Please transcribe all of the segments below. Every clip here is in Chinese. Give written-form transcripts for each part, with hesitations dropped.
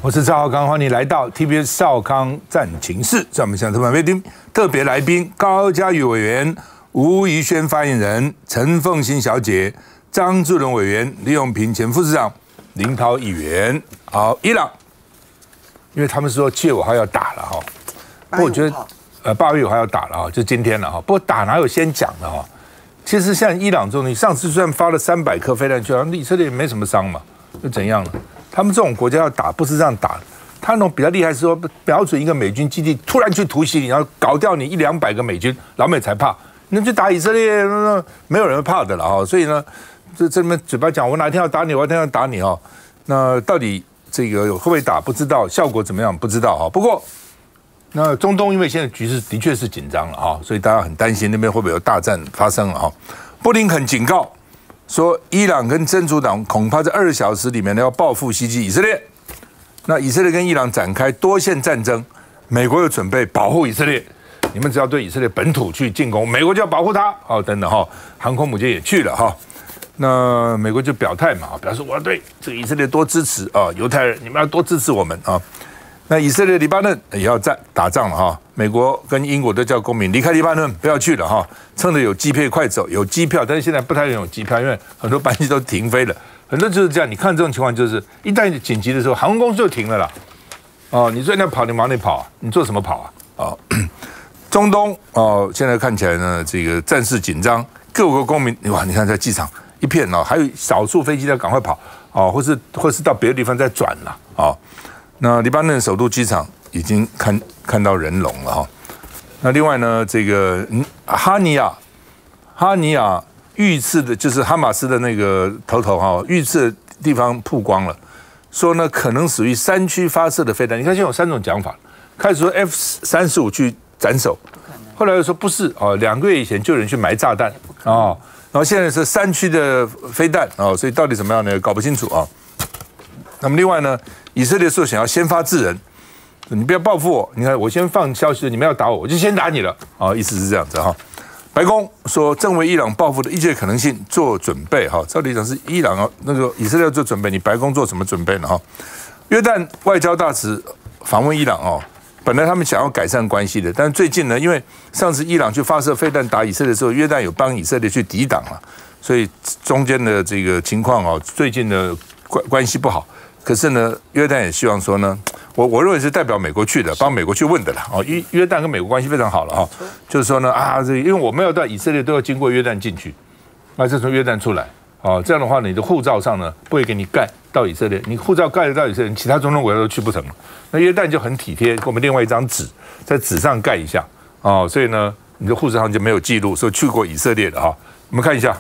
我是赵少康，欢迎来到 TBS 少康战情室。在我们现场特别来宾高嘉瑜委员、吴怡萱发言人、陈凤馨小姐、张志伦委员、李永平前副市长、林涛议员。好，伊朗，因为他们说7月5号要打了哈，不过我觉得8月5号要打了哈，就今天了哈。不过打哪有先讲的哈？其实像伊朗这种，你上次虽然发了300颗飞弹去，以色列没什么伤嘛，又怎样了？他们这种国家要打，不是这样打的。他那种比较厉害是说，瞄准一个美军基地，突然去突袭你，然后搞掉你100-200个美军，老美才怕。你去打以色列，没有人会怕的了哈。所以呢，这边嘴巴讲，我哪天要打你，我哪天要打你哈。那到底这个会不会打，不知道；效果怎么样，不知道哈。不过，那中东因为现在局势的确是紧张了哈，所以大家很担心那边会不会有大战发生了哈。布林肯警告说，伊朗跟真主党恐怕在2小时里面要报复袭击以色列。那以色列跟伊朗展开多线战争，美国又准备保护以色列。你们只要对以色列本土去进攻，美国就要保护它哦，等等哈。航空母舰也去了哈。那美国就表态嘛，表示我要对这个以色列多支持啊，犹太人你们要多支持我们啊。那以色列、黎巴嫩也要打仗了哈。美国跟英国都叫公民离开黎巴嫩，不要去了哈。趁着有机票快走，有机票，但是现在不太有机票，因为很多班机都停飞了。很多就是这样，你看这种情况，就是一旦紧急的时候，航空公司就停了啦。哦，你说你要跑，你往哪里跑啊？你做什么跑啊？哦，中东哦，现在看起来呢，这个战事紧张，各国公民哇，你看在机场一片哦，还有少数飞机在赶快跑哦，或是到别的地方再转了哦。那黎巴嫩首都机场已经看到人龙了哈。那另外呢，这个哈尼亚遇刺的，就是哈马斯的那个头哈，遇刺的地方曝光了，说呢可能属于山区发射的飞弹。你看现在有3种讲法，开始说 F-35去斩首，后来又说不是哦，2个月以前就有人去埋炸弹哦，然后现在是山区的飞弹哦，所以到底怎么样呢？搞不清楚啊。那么另外呢，以色列说想要先发制人，你不要报复我，你看我先放消息，你们要打我，我就先打你了啊，意思是这样子哈。白宫说正为伊朗报复的一切可能性做准备哈，照理讲是伊朗那个以色列要做准备，你白宫做什么准备呢哈？约旦外交大使访问伊朗哦，本来他们想要改善关系的，但是最近呢，因为上次伊朗去发射飞弹打以色列的时候，约旦有帮以色列去抵挡了，所以中间的这个情况哦，最近的关系不好。可是呢，约旦也希望说呢，我认为是代表美国去的，帮美国去问的啦。哦，约旦跟美国关系非常好了哈，就是说呢因为我们要到以色列都要经过约旦进去，那就从约旦出来，哦，这样的话你的护照上呢不会给你盖到以色列，你护照盖得到以色列，其他中东国家都去不成了。那约旦就很体贴，给我们另外一张纸，在纸上盖一下，哦，所以呢你的护照上就没有记录说去过以色列的哈。我们看一下。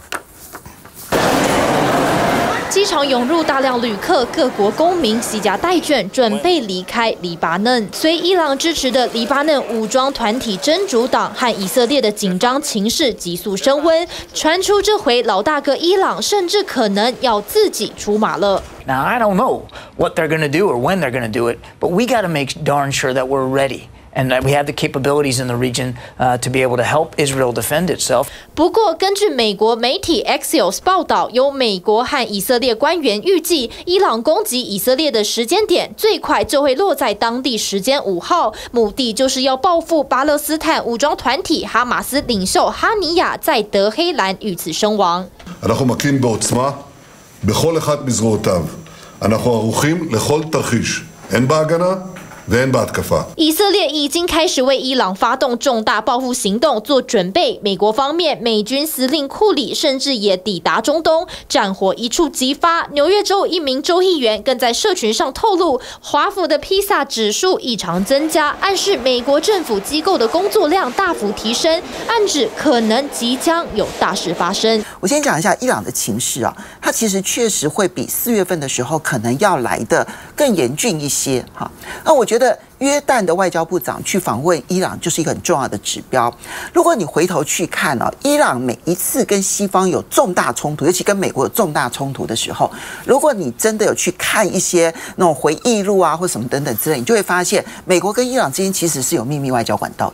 机场涌入大量旅客，各国公民携家带眷，准备离开黎巴嫩。随伊朗支持的黎巴嫩武装团体真主党和以色列的紧张情势急速升温，传出这回老大哥伊朗甚至可能要自己出马了。 Now I don't know what they're going to do or when they're going to do it, but we got to make darn sure that we're ready.And that we have the capabilities in the region to be able to help Israel defend itself. 不过，根据美国媒体 Axios 报道，有美国和以色列官员预计，伊朗攻击以色列的时间点最快就会落在当地时间5号，目的就是要报复巴勒斯坦武装团体哈马斯领袖哈尼亚在德黑兰遇刺身亡。 אנחנו מכים בעוצמה בכל אחד מזרועותיו. אנחנו ערוכים לכל תרחיש. אין בהגנה. 以色列已经开始为伊朗发动重大报复行动做准备。美国方面，美军司令库里甚至也抵达中东，战火一触即发。纽约州一名州议员更在社群上透露，华府的披萨指数异常增加，暗示美国政府机构的工作量大幅提升，暗指可能即将有大事发生。 我先讲一下伊朗的情势啊，它其实确实会比4月份的时候可能要来的更严峻一些哈。那我觉得约旦的外交部长去访问伊朗就是一个很重要的指标。如果你回头去看啊，伊朗每一次跟西方有重大冲突，尤其跟美国有重大冲突的时候，如果你真的有去看一些那种回忆录啊或什么等等之类，你就会发现美国跟伊朗之间其实是有秘密外交管道的。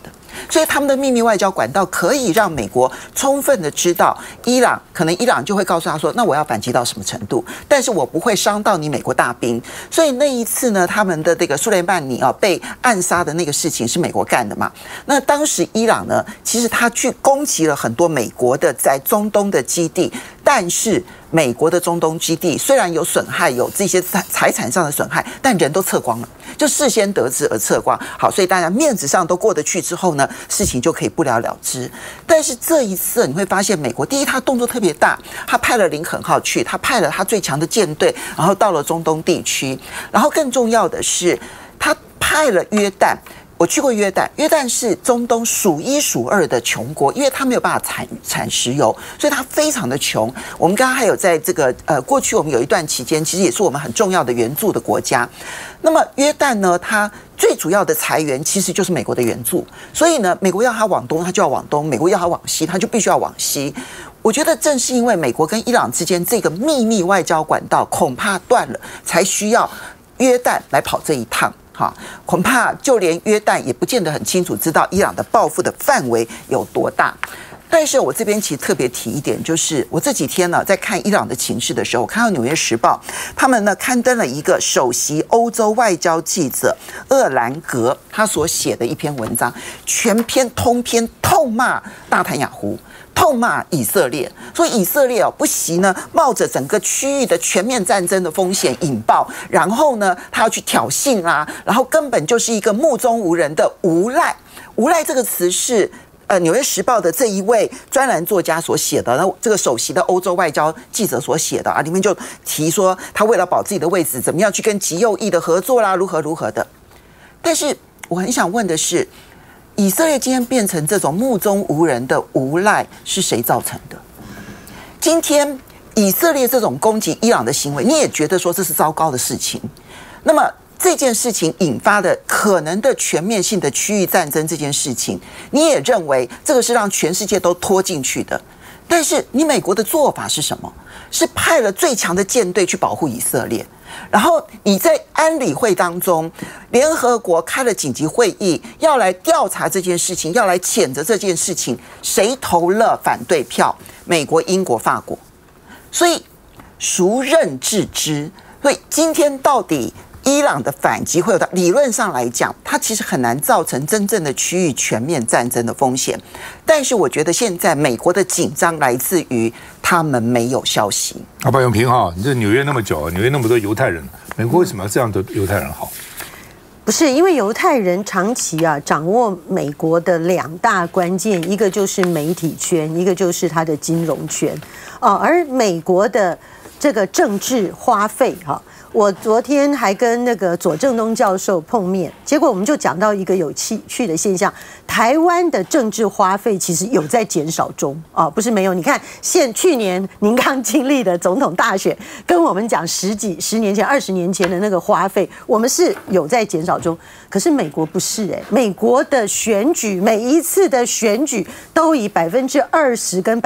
所以他们的秘密外交管道可以让美国充分的知道伊朗，可能伊朗就会告诉他说，那我要反击到什么程度，但是我不会伤到你美国大兵。所以那一次呢，他们的这个苏莱曼尼被暗杀的那个事情是美国干的嘛？那当时伊朗呢，其实他去攻击了很多美国的在中东的基地，但是美国的中东基地虽然有损害，有这些财产上的损害，但人都撤光了，就事先得知而撤光。好，所以大家面子上都过得去之后呢，事情就可以不了了之。但是这一次你会发现，美国第一，他动作特别大，他派了林肯号去，他派了他最强的舰队，然后到了中东地区，然后更重要的是，他派了约旦。我去过约旦，约旦是中东数一数二的穷国，因为它没有办法产石油，所以它非常的穷。我们刚刚还有在这个过去我们有一段期间，其实也是我们很重要的援助的国家。那么约旦呢，它最主要的财源其实就是美国的援助，所以呢，美国要它往东，它就要往东；美国要它往西，它就必须要往西。我觉得正是因为美国跟伊朗之间这个秘密外交管道恐怕断了，才需要约旦来跑这一趟。好，恐怕就连约旦也不见得很清楚知道伊朗的报复的范围有多大。但是我这边其实特别提一点，就是我这几天呢在看伊朗的情势的时候，我看到《纽约时报》他们呢刊登了一个首席欧洲外交记者厄兰格他所写的一篇文章，全篇通篇痛骂纳坦雅胡。痛骂以色列，说以色列不惜呢冒着整个区域的全面战争的风险引爆，然后呢他要去挑衅啦，然后根本就是一个目中无人的无赖。无赖这个词是纽约时报的这一位专栏作家所写的，这个首席的欧洲外交记者所写的啊，里面就提说他为了保自己的位置，怎么样去跟极右翼的合作啦，如何的。但是我很想问的是，以色列今天变成这种目中无人的无赖是谁造成的？今天以色列这种攻击伊朗的行为，你也觉得说这是糟糕的事情。那么这件事情引发的可能的全面性的区域战争这件事情，你也认为这个是让全世界都拖进去的。但是你美国的做法是什么？是派了最强的舰队去保护以色列。然后你在安理会当中，联合国开了紧急会议，要来调查这件事情，要来谴责这件事情，谁投了反对票？美国、英国、法国。所以孰任置之？所以今天到底伊朗的反击会有的，理论上来讲，它其实很难造成真正的区域全面战争的风险。但是我觉得现在美国的紧张来自于他们没有消息。 白永平哈，你这纽约那么久，纽约那么多犹太人，美国为什么要这样对犹太人好？ 不是因为犹太人长期掌握美国的2大关键，一个就是媒体圈，一个就是他的金融圈而美国的这个政治花费我昨天还跟那个左正东教授碰面，结果我们就讲到一个有趣的现象，台湾的政治花费其实有在减少中不是没有。你看去年您刚经历的总统大选，跟我们讲10年前、20年前的那个花费，我们是有在减少中。可是美国不是美国的选举每一次的选举都以20%跟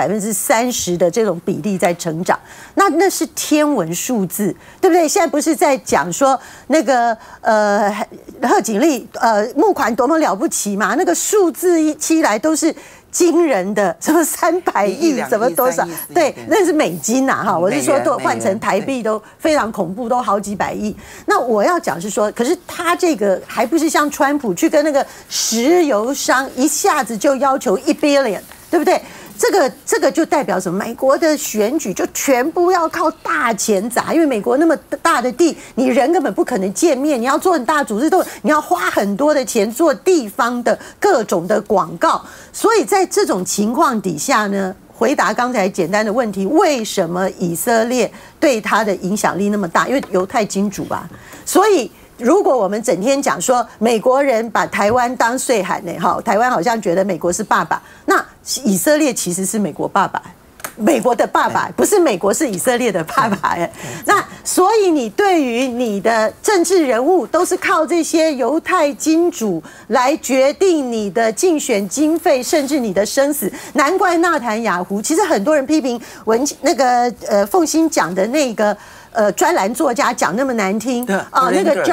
30%的这种比例在成长，那是天文数字，对不对？现在不是在讲说那个贺锦丽募款多么了不起嘛？那个数字一起来都是惊人的，什么300亿，什么多少？对，那是美金我是说都换成台币都非常恐怖，都好几百亿。那我要讲是说，可是他这个还不是像川普去跟那个石油商一下子就要求1 billion， 对不对？这个就代表什么？美国的选举就全部要靠大钱砸，因为美国那么大的地，你人根本不可能见面，你要做很大组织，你要花很多的钱做地方的各种的广告。所以在这种情况底下呢，回答刚才简单的问题，为什么以色列对他的影响力那么大？因为犹太金主所以如果我们整天讲说美国人把台湾当岁寒台湾好像觉得美国是爸爸，那以色列其实是美国爸爸，美国的爸爸，不是美国是以色列的爸爸那所以你对于你的政治人物都是靠这些犹太金主来决定你的竞选经费，甚至你的生死。难怪纳坦雅胡，其实很多人批评那个凤馨讲的那个专栏作家讲那么难听啊， 那个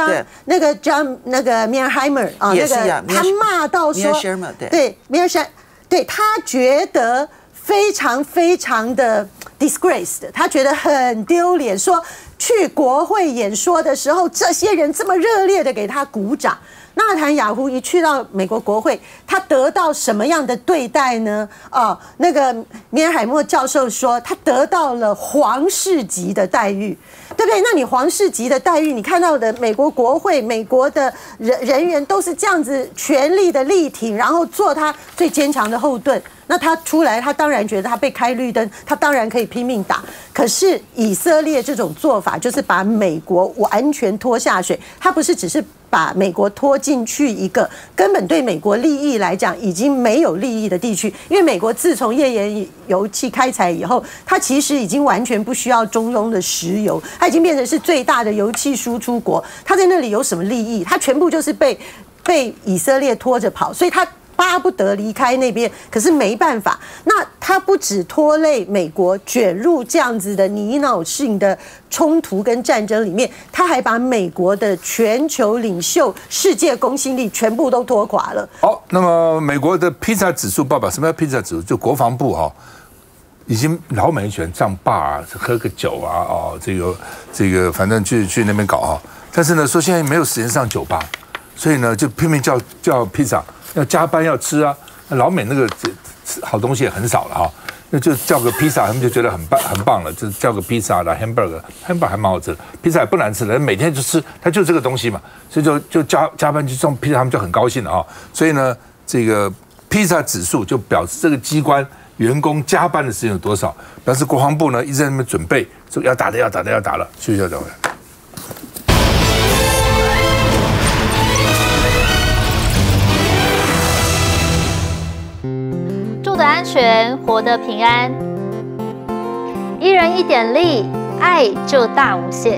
John 那个 Mearsheimer 啊，那个他骂到说，对 Mearsheimer， 对他觉得非常非常的 disgraced， 他觉得很丢脸，说去国会演说的时候，这些人这么热烈的给他鼓掌。纳坦雅胡一去到美国国会，他得到什么样的对待呢？那个米尔海默教授说，他得到了皇室级的待遇，对不对？那你皇室级的待遇，你看到的美国国会、美国的人员都是这样子全力的力挺，然后做他最坚强的后盾。那他出来，他当然觉得他被开绿灯，他当然可以拼命打。可是以色列这种做法，就是把美国完全拖下水。他不是只是把美国拖进去一个根本对美国利益来讲已经没有利益的地区，因为美国自从页岩油气开采以后，它其实已经完全不需要中东的石油，它已经变成是最大的油气输出国。它在那里有什么利益？它全部就是被以色列拖着跑，所以它巴不得离开那边，可是没办法。那他不只拖累美国卷入这样子的泥淖性的冲突跟战争里面，他还把美国的全球领袖、世界公信力全部都拖垮了。 好，那么美国的披萨指数报表，什么叫披萨指数？就国防部已经老美喜欢上坝啊，喝个酒啊，这个，反正去那边搞但是呢，说现在没有时间上酒吧，所以呢，就拼命叫披萨。要加班要吃啊，老美那个好东西也很少了那就叫个披萨，他们就觉得很棒了，就叫个披萨啦 hamburger 还蛮好吃的，披萨也不难吃的，每天就吃，它就这个东西嘛，所以就加班去送披萨，他们就很高兴了所以呢，这个披萨指数就表示这个机关员工加班的时间有多少，表示国防部呢一直在那边准备，说要打了，休息一下再回来。 住得安全，活得平安。一人一点力，爱就大无限。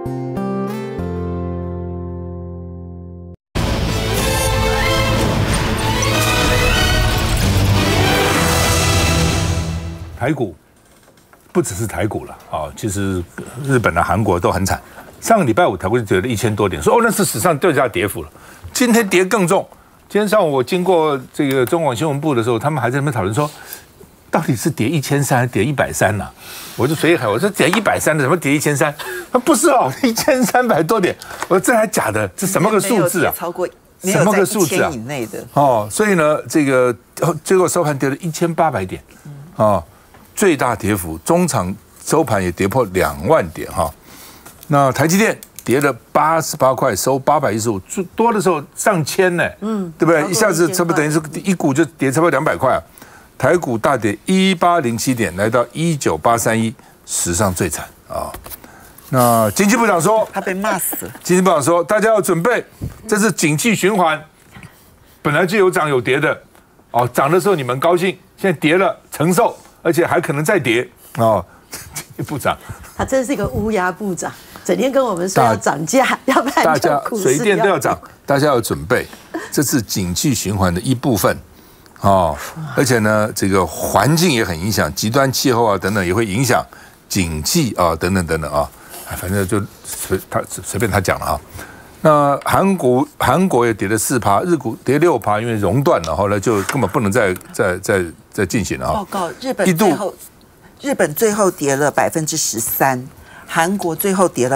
台股不只是台股了其实日本的、韩国都很惨。上个礼拜五台股就跌了1000多点，说那是史上最大跌幅了。今天跌更重。今天上午我经过这个中广新闻部的时候，他们还在那边讨论说，到底是跌1300还是跌130呢？我就随意喊，我说跌130的怎么跌1300？他不是1300多点。我说这还假的？这什么个数字啊？ 超过什么个数字啊？ 以内的所以呢，这个最后收盘跌了1800点最大跌幅，中场收盘也跌破2万点那台积电跌了88块，收815，最多的时候上千呢，对不对？一下子差不多等于是一股就跌差不多200块台股大跌1807点，来到19831，史上最惨那经济部长说， 他被骂死了。 经济部长说，大家要准备，这是景气循环，本来就有涨有跌的涨的时候你们高兴，现在跌了承受，而且还可能再跌经济部长， 他真是一个乌鸦部长。整天跟我们说要涨价，要不然大家水电都要涨，大家要准备，这是景气循环的一部分而且呢，这个环境也很影响，极端气候等等也会影响经济等等反正就随便他讲了那韩国也跌了4%，日股跌6%，因为熔断了，后来就根本不能再进行了报告日本最后跌了13%。韩国最后跌了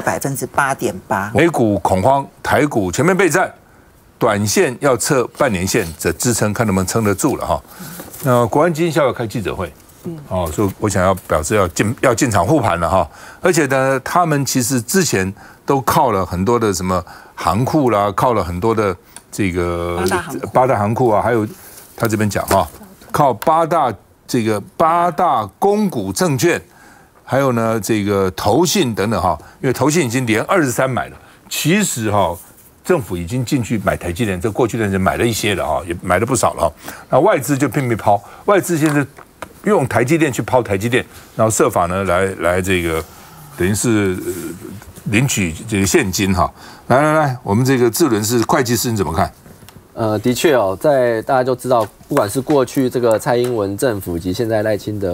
8.8%， 美股恐慌，台股全面备战，短线要测半年线的支撑，看能不能撑得住了那国安基金下午要开记者会，所以我想要表示要进场护盘了而且呢，他们其实之前都靠了很多的什么行库啦，靠了很多的这个八大行库还有他这边讲靠八大公股证券。还有呢，这个投信等等因为投信已经连23买了，其实政府已经进去买台积电，这过去的人买了一些了也买了不少了那外资就拼命抛，外资现在用台积电去抛台积电，然后设法呢来这个等于是领取这个现金来，我们这个智伦是会计师，你怎么看？ 的确在大家就知道，不管是过去这个蔡英文政府以及现在赖清德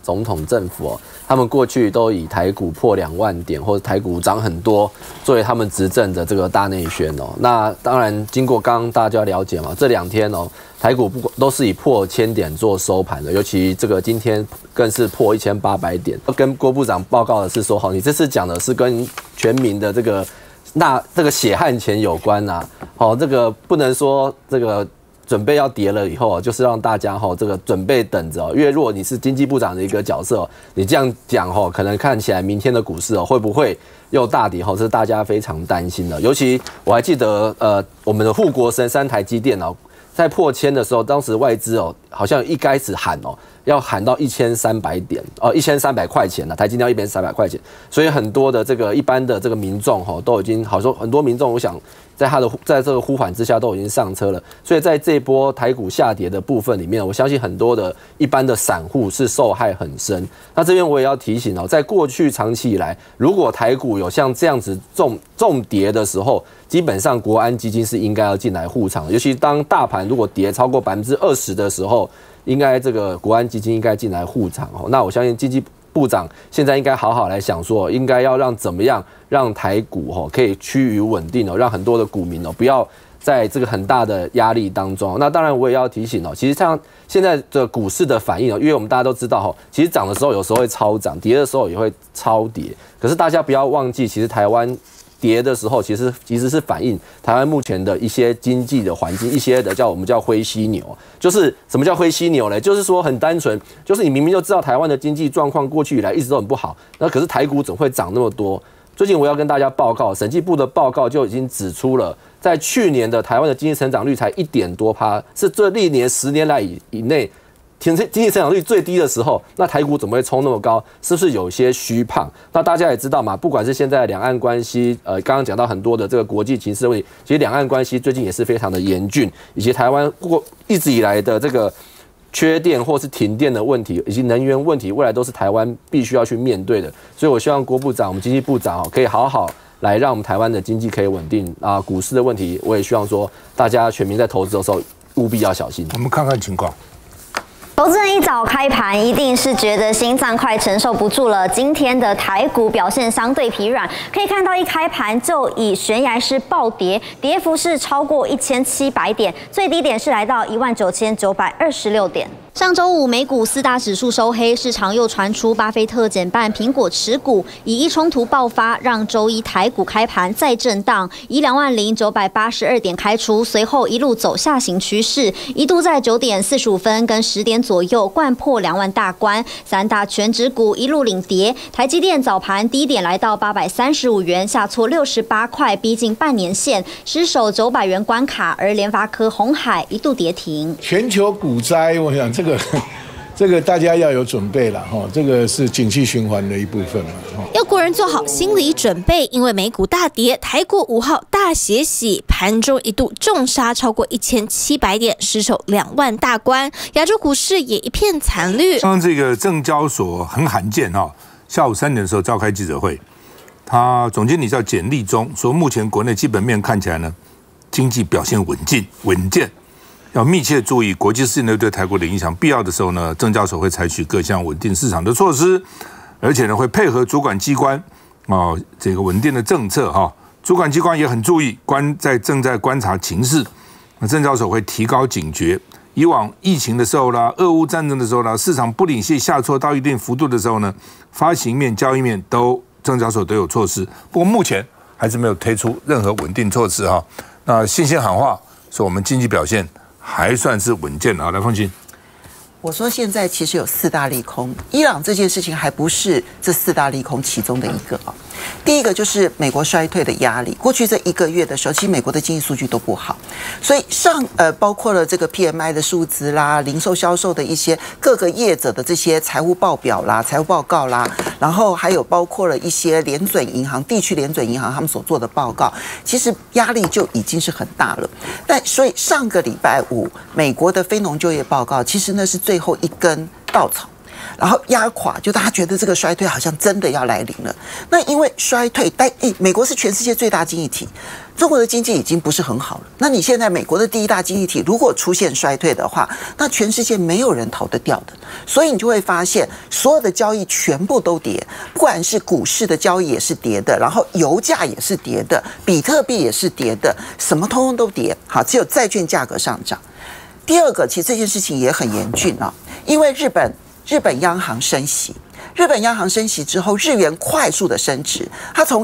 总统政府哦，他们过去都以台股破2万点或者台股涨很多作为他们执政的这个大内宣哦。那当然，经过刚刚大家了解嘛，这2天哦，台股都是以破1000点做收盘的，尤其这个今天更是破1800点。跟郭部长报告的是说，你这次讲的是跟全民的这个血汗钱有关呐，这个不能说这个。准备要跌了以后，就是让大家这个准备等着，因为如果你是经济部长的一个角色，你这样讲可能看起来明天的股市会不会又大跌，这是大家非常担心的。尤其我还记得我们的护国神山台积电在破1000的时候，当时外资好像一开始喊要喊到1300点1300块钱台积电要1300块钱，所以很多的这个一般的这个民众都已经好说，很多民众我想在这个呼喊之下都已经上车了，所以在这一波台股下跌的部分里面，我相信很多的一般的散户是受害很深。那这边我也要提醒在过去长期以来，如果台股有像这样子重跌的时候，基本上国安基金是应该要进来护场，尤其当大盘如果跌超过20%的时候，应该这个国安基金应该进来护场那我相信经济部长现在应该好好来想说，应该要怎么样让台股可以趋于稳定让很多的股民不要在这个很大的压力当中。那当然我也要提醒其实像现在的股市的反应因为我们大家都知道其实涨的时候有时候会超涨，跌的时候也会超跌。可是大家不要忘记，其实台湾跌的时候，其实是反映台湾目前的一些经济的环境，一些的我们叫灰犀牛。就是什么叫灰犀牛呢？就是说很单纯，就是你明明就知道台湾的经济状况过去以来一直都很不好，那可是台股怎么会涨那么多？最近我要跟大家报告，审计部的报告就已经指出了，在去年的台湾的经济成长率才1.多%，是这历年10年来以内经济成长率最低的时候，那台股怎么会冲那么高？是不是有些虚胖？那大家也知道嘛，不管是现在两岸关系，刚刚讲到很多的这个国际情势的问题，其实两岸关系最近也是非常的严峻，以及台湾一直以来的这个缺电或是停电的问题，以及能源问题，未来都是台湾必须要去面对的。所以我希望郭部长、我们经济部长可以好好来让我们台湾的经济可以稳定啊。股市的问题，我也希望说大家全民在投资的时候务必要小心。 我们看看情况。 投资人一早开盘，一定是觉得心脏快承受不住了。今天的台股表现相对疲软，可以看到一开盘就以悬崖式暴跌，跌幅是超过1700点，最低点是来到19926点。上周五美股4大指数收黑，市场又传出巴菲特减半苹果持股，以一冲突爆发，让周一台股开盘再震荡，以20982点开出，随后一路走下行趋势，一度在9点45分跟10点左右掼破2万大关，三大全指股一路领跌，台积电早盘低点来到835元，下挫68块，逼近半年线，失守900元关卡，而联发科、鸿海一度跌停。 全球股灾，我想这个大家要有准备了哈，这个是景气循环的一部分嘛。 要国人做好心理准备，因为美股大跌，台股5号大血洗，盘中一度重杀超过1700点，失守2万大关，亚洲股市也一片惨绿。 像这个证交所很罕见哈，下午3点的时候召开记者会，他总经理叫简立中说，目前国内基本面看起来呢，经济表现稳健。要密切注意国际事件对台股的影响，必要的时候呢，证交所会采取各项稳定市场的措施，而且呢会配合主管机关这个稳定的政策哈。主管机关也很注意正在观察情势，那证交所会提高警觉。以往疫情的时候啦，俄乌战争的时候啦，市场不领性下挫到一定幅度的时候呢，发行面、交易面证交所都有措施。不过目前还是没有推出任何稳定措施哈。那信心喊话说我们经济表现还算是稳健啊，来凤琴。 我说现在其实有4大利空，伊朗这件事情还不是这4大利空其中的一个啊。第一个就是美国衰退的压力，过去这1个月的时候，其实美国的经济数据都不好，所以包括了这个 PMI 的数字啦，零售销售的一些各个业者的这些财务报表啦、财务报告啦，然后还有包括了一些联准银行、地区联准银行他们所做的报告，其实压力就已经是很大了。但所以上个礼拜5，美国的非农就业报告，其实那是最后一根稻草。 然后压垮，就大家觉得这个衰退好像真的要来临了。那因为衰退，美国是全世界最大经济体，中国的经济已经不是很好了。那你现在美国的第一大经济体如果出现衰退的话，那全世界没有人逃得掉的。所以你就会发现，所有的交易全部都跌，不管是股市的交易也是跌的，然后油价也是跌的，比特币也是跌的，什么通通都跌。好，只有债券价格上涨。第二个，其实这件事情也很严峻啊，因为日本央行升息。日本央行升息之后，日元快速的升值，它从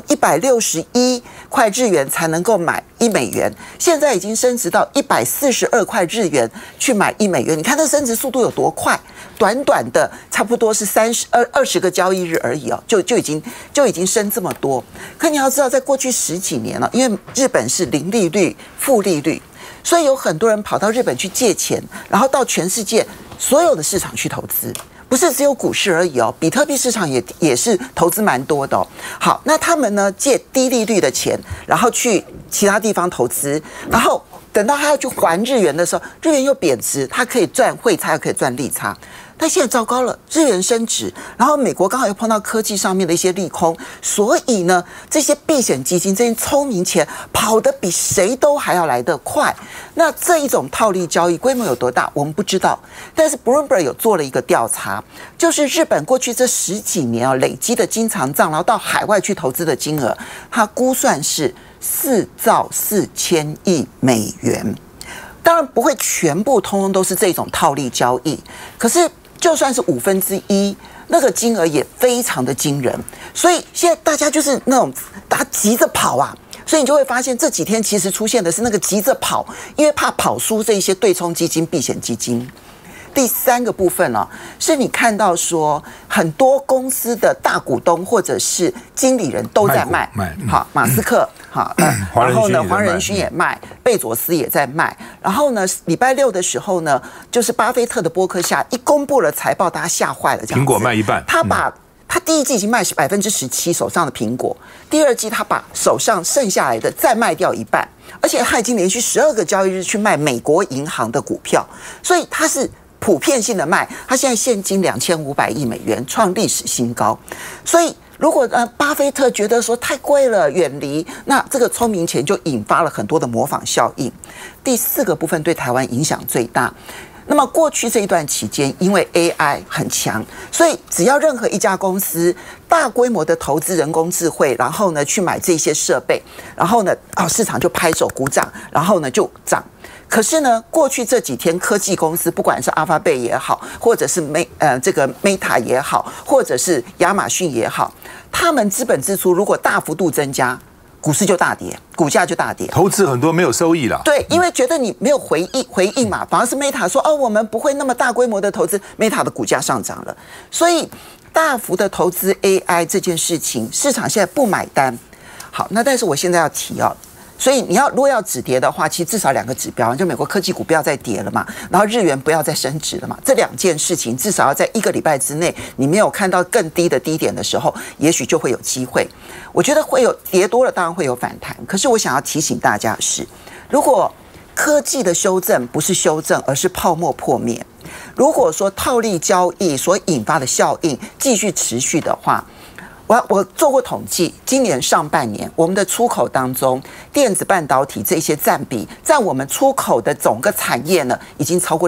161块日元才能够买1美元，现在已经升值到142块日元去买1美元。你看它升值速度有多快，短短的差不多是20个交易日而已哦，就已经升这么多。可你要知道，在过去10几年了，因为日本是零利率、负利率，所以有很多人跑到日本去借钱，然后到全世界所有的市场去投资。不是只有股市而已哦，比特币市场也是投资蛮多的哦。好，那他们呢借低利率的钱，然后去其他地方投资，然后等到他要去还日元的时候，日元又贬值，他可以赚汇差，又可以赚利差。但现在糟糕了，日元升值，然后美国刚好又碰到科技上面的一些利空，所以呢，这些避险基金、这些聪明钱跑得比谁都还要来得快。那这一种套利交易规模有多大，我们不知道。但是 Bloomberg 有做了一个调查，就是日本过去这10几年啊累积的经常账，然后到海外去投资的金额，它估算是4兆4千亿美元。当然不会全部通通都是这种套利交易，可是就算是1/5，那个金额也非常的惊人。所以现在大家就是那种大家急着跑啊，所以你就会发现这几天其实出现的是那个急着跑，因为怕跑输这一些对冲基金、避险基金。第三个部分呢，是你看到说很多公司的大股东或者是经理人都在卖，好，马斯克，好，然后呢，黄仁勋也卖，贝佐斯也在卖，然后呢，礼拜六的时候呢，就是巴菲特的波克夏一公布了财报，大家吓坏了，这样子， 苹果卖一半， 他第一季已经卖17%手上的苹果，第二季他把手上剩下来的再卖掉一半，而且他已经连续12个交易日去卖美国银行的股票，所以他是普遍性的卖，他现在现金2500亿美元，创历史新高。所以如果巴菲特觉得说太贵了，远离，那这个聪明钱就引发了很多的模仿效应。第四个部分对台湾影响最大。那么过去这一段期间，因为 AI 很强，所以只要任何一家公司大规模的投资人工智慧，然后呢去买这些设备，然后呢市场就拍手鼓掌，然后呢就涨。可是呢，过去这几天科技公司，不管是阿发贝也好，或者是这个 Meta 也好，或者是亚马逊也好，他们资本支出如果大幅度增加，股市就大跌，股价就大跌， 投资很多没有收益了。 对，因为觉得你没有回应嘛，反而是 Meta 说我们不会那么大规模的投资 ，Meta 的股价上涨了，所以大幅的投资 AI 这件事情，市场现在不买单。好，那但是我现在要提所以如果要止跌的话，其实至少2个指标，就美国科技股不要再跌了嘛，然后日元不要再升值了嘛，这2件事情至少要在1个礼拜之内，你没有看到更低的低点的时候，也许就会有机会。我觉得会有跌多了，当然会有反弹。可是我想要提醒大家的是，如果科技的修正不是修正，而是泡沫破灭，如果说套利交易所引发的效应继续持续的话，我做过统计，今年上半年我们的出口当中，电子半导体这些占比，在我们出口的整个产业呢，已经超过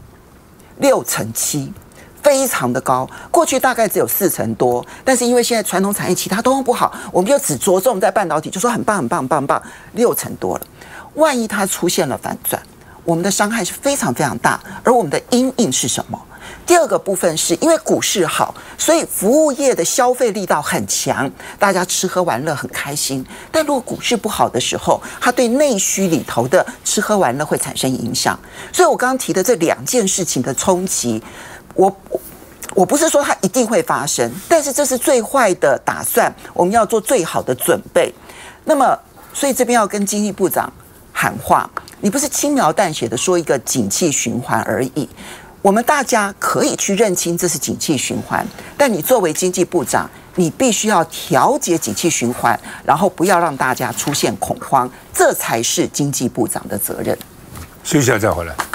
6%，6.7%，非常的高。过去大概只有4%多，但是因为现在传统产业其他都不好，我们就只着重在半导体，就说很棒很棒很棒很棒，6%多了。万一它出现了反转，我们的伤害是非常非常大，而我们的因应是什么？第二个部分是因为股市好，所以服务业的消费力道很强，大家吃喝玩乐很开心。但如果股市不好的时候，它对内需里头的吃喝玩乐会产生影响。所以我刚刚提的这2件事情的冲击，我不是说它一定会发生，但是这是最坏的打算，我们要做最好的准备。那么，所以这边要跟经济部长喊话，你不是轻描淡写的说一个景气循环而已。我们大家可以去认清这是景气循环，但你作为经济部长，你必须要调节景气循环，然后不要让大家出现恐慌，这才是经济部长的责任。 休息一下再回来。